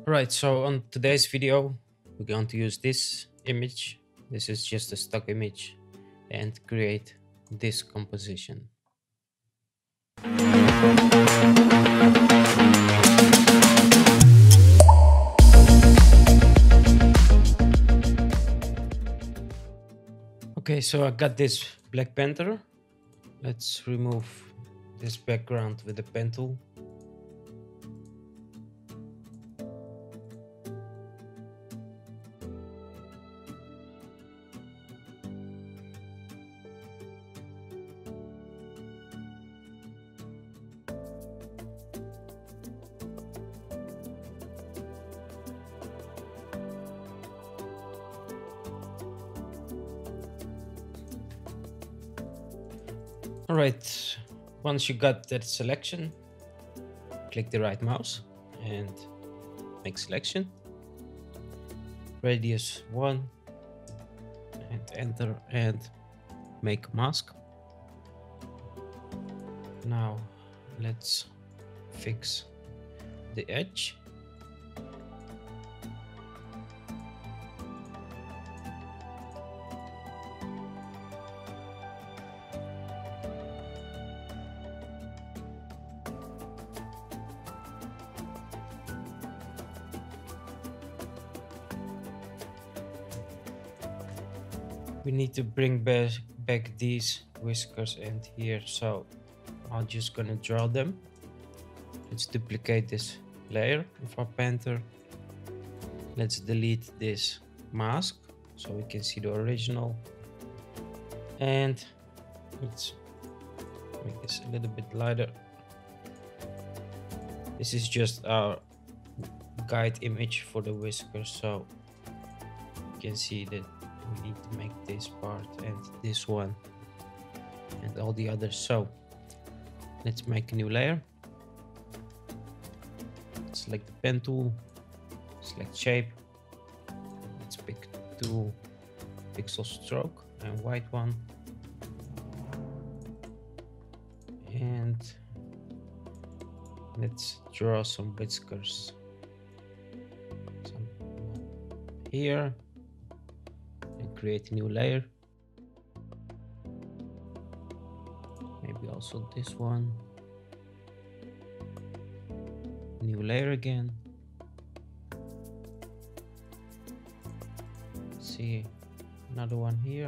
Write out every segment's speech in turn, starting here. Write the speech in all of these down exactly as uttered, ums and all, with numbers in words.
Right, so on today's video, we're going to use this image. This is just a stock image and create this composition. Okay, so I got this Black Panther. Let's remove this background with the pen tool. All right, once you got that selection, click the right mouse and make selection. Radius one and enter and make mask. Now let's fix the edge. We need to bring back, back these whiskers and here, so I'm just gonna draw them. Let's duplicate this layer of our panther. Let's delete this mask so we can see the original. And let's make this a little bit lighter. This is just our guide image for the whiskers, so you can see that we need to make this part and this one and all the others. So let's make a new layer. Select the pen tool, select shape. Let's pick two pixel stroke and white one, and let's draw some whiskers. Some here. Create a new layer. Maybe also this one. New layer again. Let's see, another one here.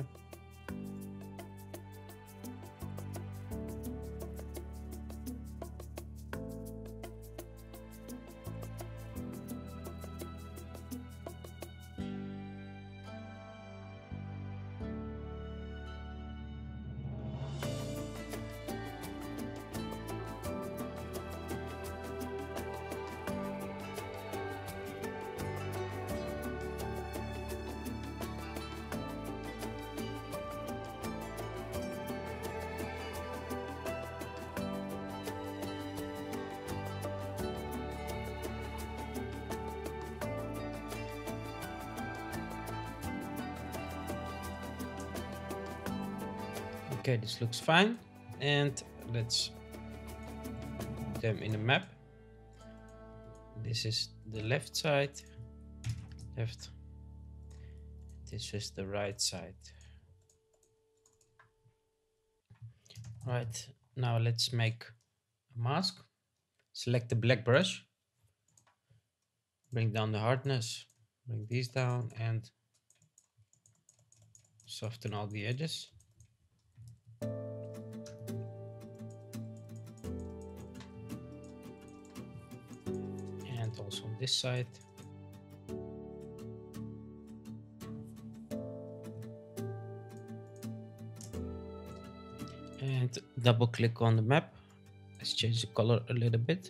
Okay, this looks fine, and let's put them in a map. This is the left side, left. This is the right side. Right, now let's make a mask. Select the black brush, bring down the hardness, bring these down, and soften all the edges. And also on this side. And double click on the map. Let's change the color a little bit.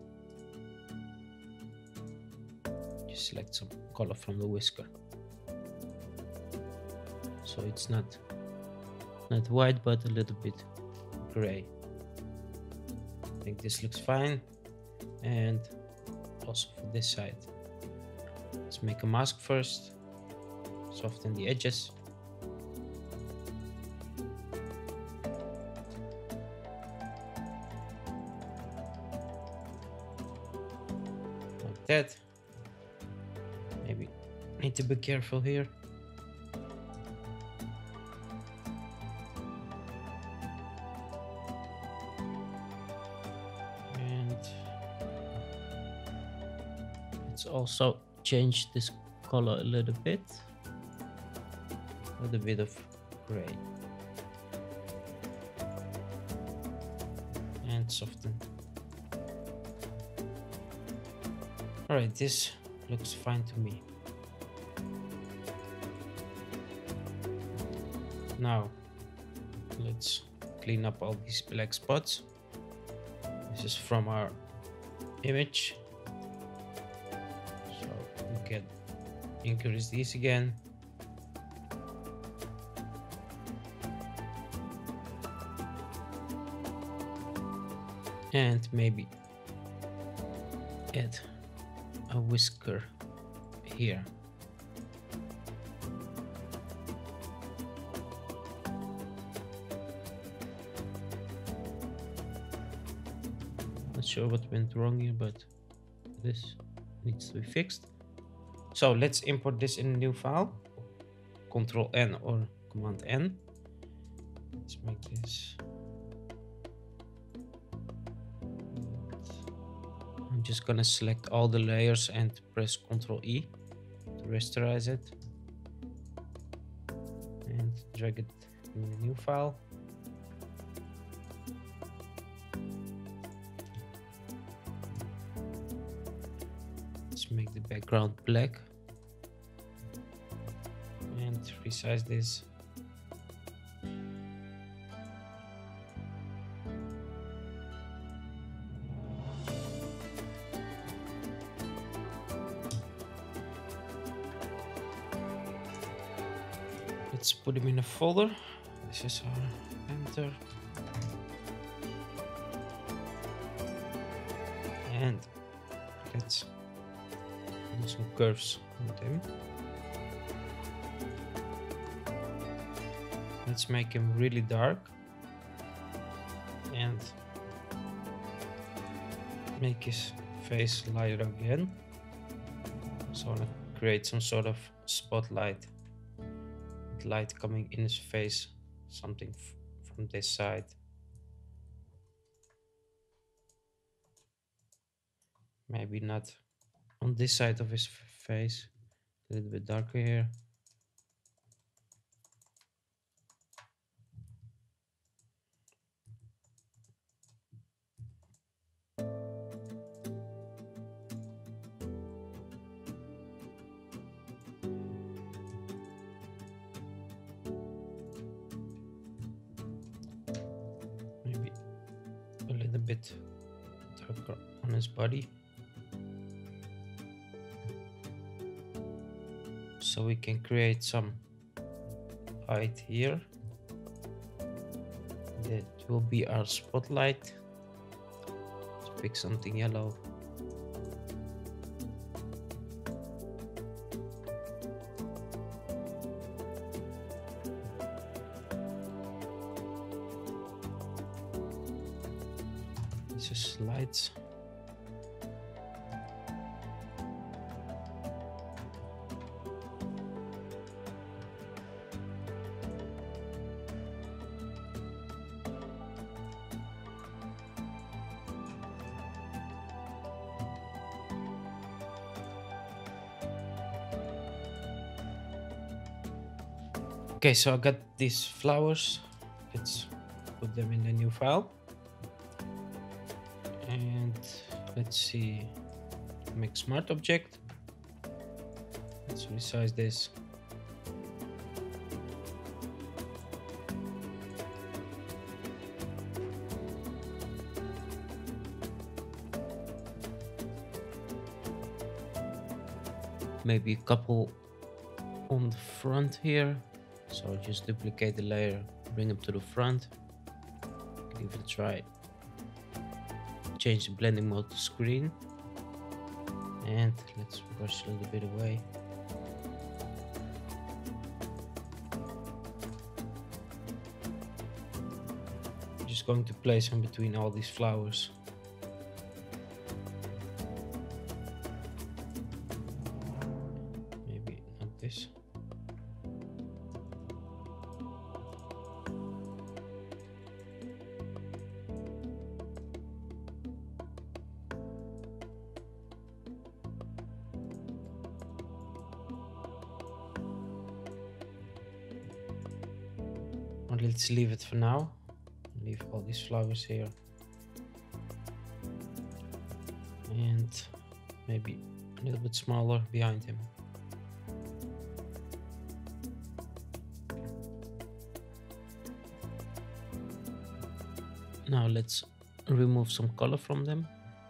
Just select some color from the whisker. So it's not not white, but a little bit gray. I think this looks fine. And also for this side, let's make a mask first. Soften the edges. Like that. Need to be careful here. And let's also change this color a little bit. With a bit of gray. And soften. Alright, this looks fine to me. Now, let's clean up all these black spots. This is from our image. So we can increase these again. And maybe add a whisker here. Not sure what went wrong here, but this needs to be fixed. So let's import this in a new file. Control N or Command N. Let's make this. I'm just gonna select all the layers and press Control E to rasterize it. And drag it in the new file. Let's make the background black. And resize this. Let's put them in a folder. This is our enter. And let's do some curves on them. Let's make him really dark. And make his face lighter again. So I'm gonna create some sort of spotlight. Light coming in his face, something f from this side. Maybe not on this side of his face, a little bit darker here. Bit darker on his body, so we can create some height here. That will be our spotlight. Let's pick something yellow. Just lights. Okay, so I got these flowers. Let's put them in a new file. And let's see, make smart object. Let's resize this. Maybe a couple on the front here. So just duplicate the layer, bring them to the front, give it a try. Change the blending mode to screen, and let's brush a little bit away. I'm just going to place them between all these flowers. Maybe this. Or let's leave it for now. Leave all these flowers here. And maybe a little bit smaller behind him. Now let's remove some color from them.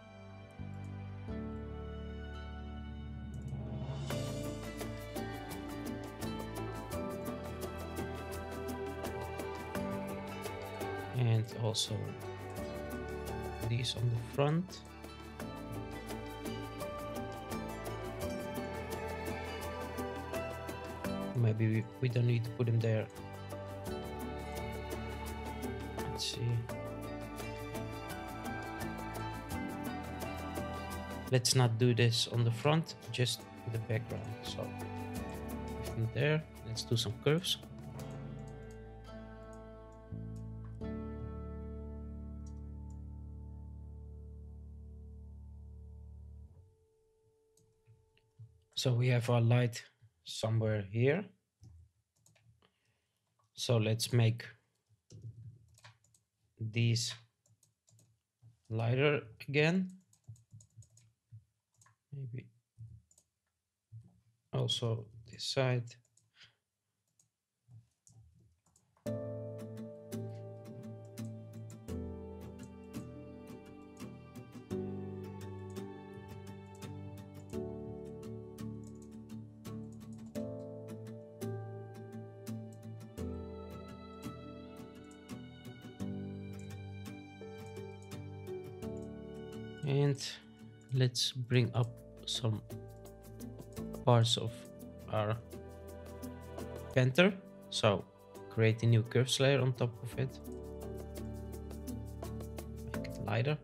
And also these on the front. Maybe we, we don't need to put them there. Let's see. Let's not do this on the front, just the background. So from there, let's do some curves. So we have our light somewhere here. So let's make these lighter again. Maybe also this side. And let's bring up some parts of our panther. So create a new curves layer on top of it. Make it lighter.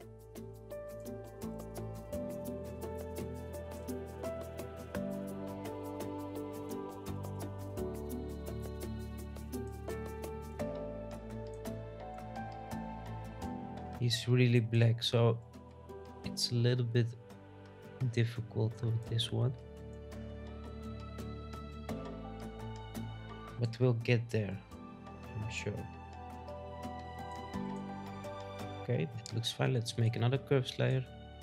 He's really black, so it's a little bit difficult with this one, but we'll get there, I'm sure. Okay, that looks fine. Let's make another curves layer.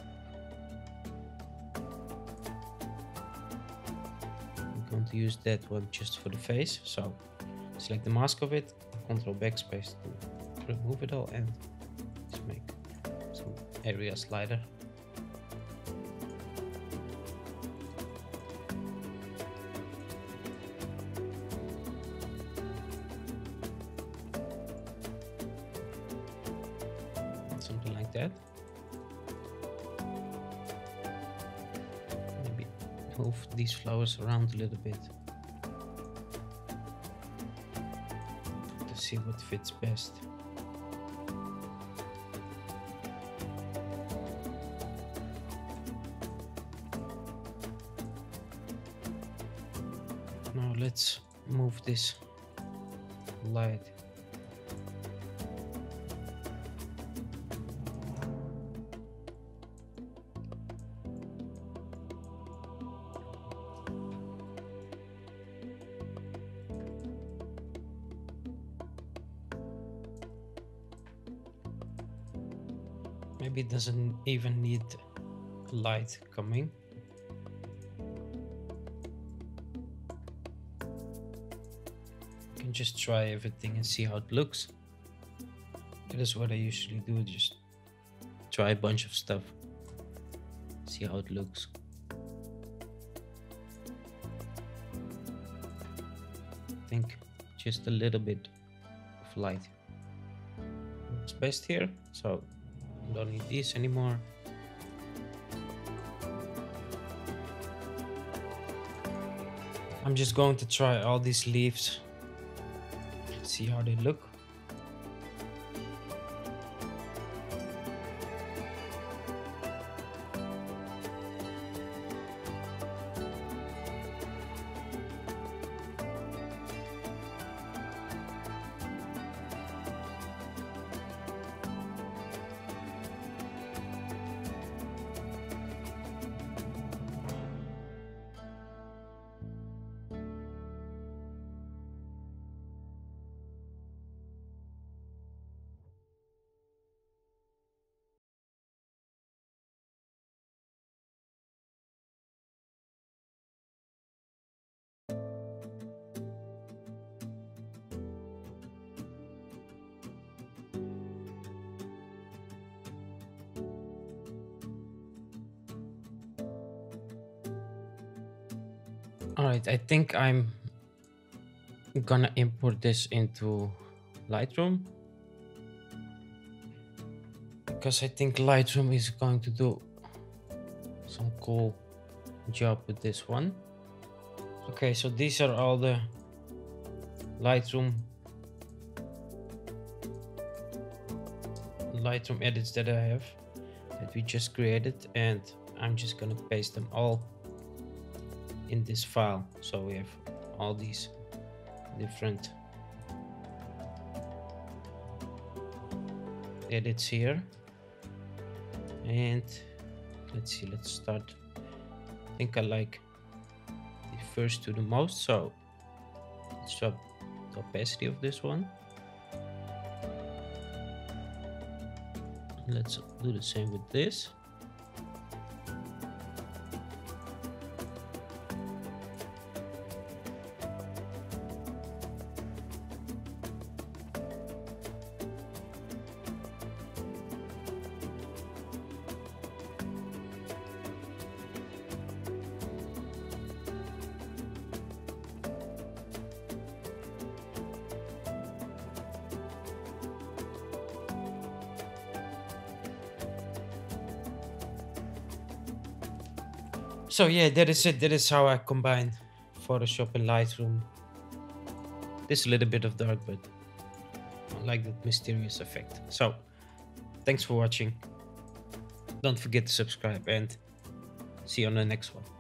I'm going to use that one just for the face, so select the mask of it, control backspace to remove it all, and just make some areas lighter. Something like that. Maybe move these flowers around a little bit to see what fits best. Now let's move this light. Maybe it doesn't even need light coming. You can just try everything and see how it looks. That is what I usually do, just try a bunch of stuff, see how it looks. I think just a little bit of light. It's best here, so don't need these anymore. I'm just going to try all these leaves, see how they look. All right, I think I'm gonna import this into Lightroom, because I think Lightroom is going to do some cool job with this one. Okay, so these are all the Lightroom Lightroom edits that I have that we just created, and I'm just gonna paste them all in this file. So we have all these different edits here, and let's see, let's start. I think I like the first two the most, so let's drop the opacity of this one. Let's do the same with this. So yeah, that is it. That is how I combine Photoshop and Lightroom. This a little bit of dark, but I like that mysterious effect. So thanks for watching. Don't forget to subscribe, and see you on the next one.